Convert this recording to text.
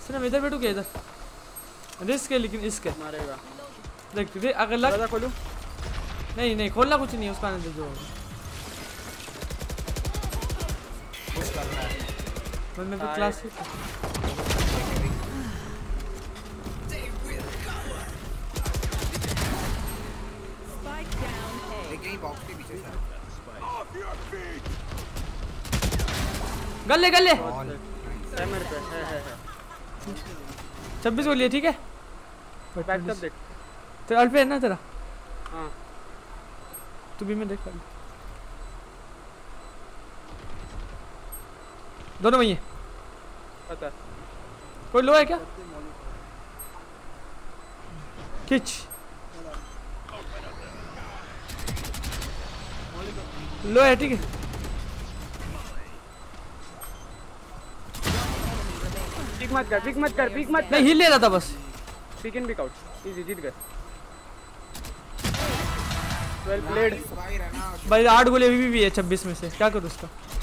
सिर्फ इधर बैठू क्या? इधर रिस्क है लेकिन इसके मारेगा। देख अगर लग खोलूं? नहीं खोलना कुछ नहीं है उसका आने जो मैं तो क्लास गले गले 26 को लिए ठीक है। बैकअप देख तेरा अल्फे है ना तेरा? हाँ तू भी में देख दोनों वही है। पता कोई लो है क्या? खिंच लो है ठीक है। पिक मत कर नहीं हिल ले रहा था बस। Pick in pick out easy जीत गए। 12 प्लेड भाई 8 गोले अभी भी है 26 में से क्या करूँ उसका।